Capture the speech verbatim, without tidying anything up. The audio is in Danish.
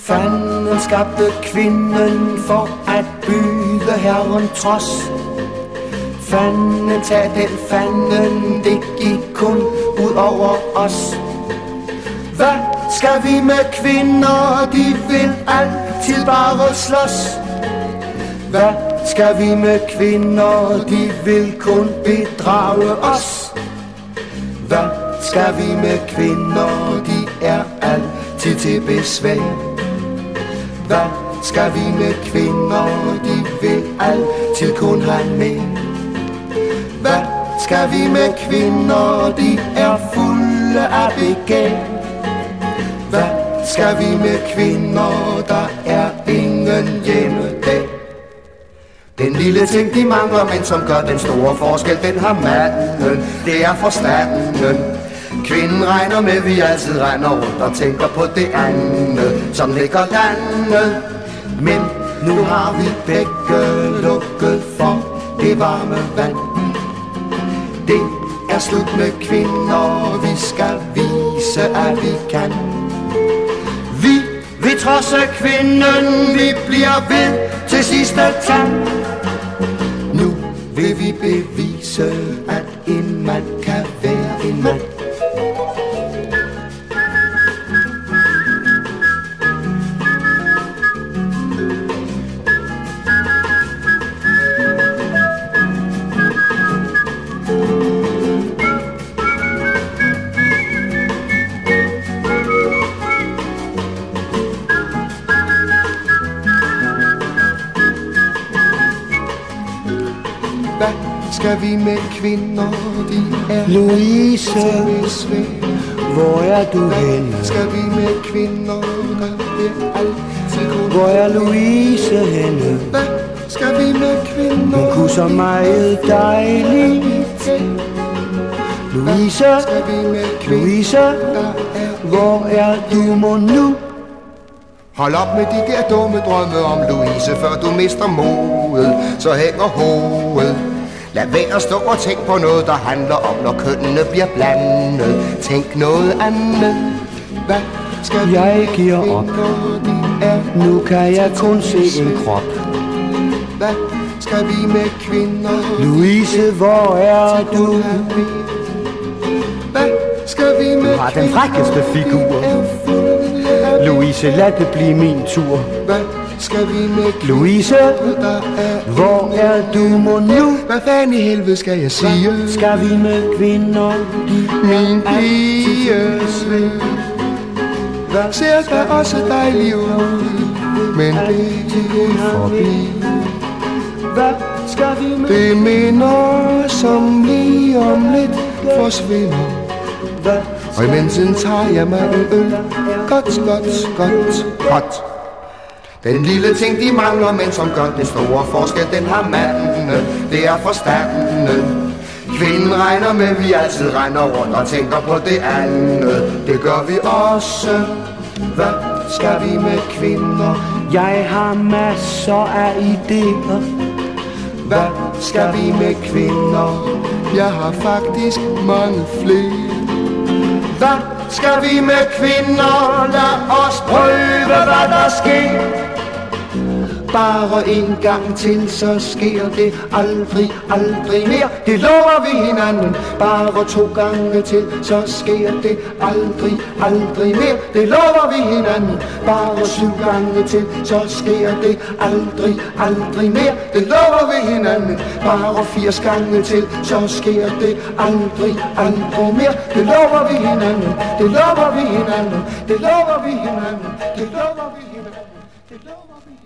Fanden skabte kvinden for at byde Herren trods. Fanden tag den fanden, det gik kun ud over os. Hvad skal vi med kvinder, de vil altid bare slås. Hvad skal vi med kvinder, de vil kun bedrage os. Hvad skal vi med kvinder, de er altid til besvær. Hvad skal vi med kvinder, de vil altid kun have med. Hvad skal vi med kvinder, de er fulde af begær. Hvad skal vi med kvinder, der er ingen hjemme der. Den lille ting de mangler, men som gør den store forskel, den har manden, det er forstanden. Kvinden regner med, vi altid render rundt og tænker på det andet, som ligger landet. Men nu har vi begge lukket for det varme vand. Det er slut med kvinder, vi skal vise, at vi kan. Vi vil trodse kvinden, vi bliver ved til sidste tand. Nu vil vi bevise, at en mand kan være en mand. Hvad skal vi med kvinder, de er Louise, hvor er du henne? Hvad skal vi med kvinder, der vil altid kun. Hvor er Louise henne? Hvad skal vi med kvinder? Hun kunne så meget dejligt. Louise, Louise, hvor er du mon nu? Hold op med de der dumme drømme om Louise, før du mister modet, så hænger hovedet. Lad være at stå og tænk på noget, der handler om, når kønnene bliver blandet. Tænk noget andet. Hvad skal jeg giver op. Nu kan jeg kun se en krop. Hvad skal vi med kvinder? Louise, hvor er du? Hvad skal vi med du har den frækkeste figur. Louise, lad det blive min tur. Hvad skal vi med Louise, hvor er du mon nu? Hvad fanden i helvede skal jeg sige? Hvad skal vi med kvinder? Min pige ser da også dejlig ud, men det er forbi. Hvad skal vi med? Det minder, som lige om lidt forsvinder. Og imens tager jeg mig en øl. Godt, godt, godt, godt. Den lille ting de mangler, men som gør det store forskel, den har manden, det er forstanden. Kvinden regner med, vi altid render rundt og tænker på det andet. Det gør vi også. Hvad skal vi med kvinder? Jeg har masser af idéer. Hvad skal vi med kvinder? Jeg har faktisk mange flere. Hvad skal vi med kvinder? Lad os prøve, hvad der sker. Bare en gang til, så sker det aldrig, aldrig mere. Det lover vi hinanden. Bare to gange til, så sker det aldrig, aldrig mere. Det lover vi hinanden. Bare syv gange til, så sker det aldrig, aldrig mere. Det lover vi hinanden. Bare firs gange til, så sker det aldrig, aldrig mere. Det lover vi hinanden. Det lover vi hinanden. Det lover vi hinanden. Det lover vi hinanden. Det lover vi hinanden.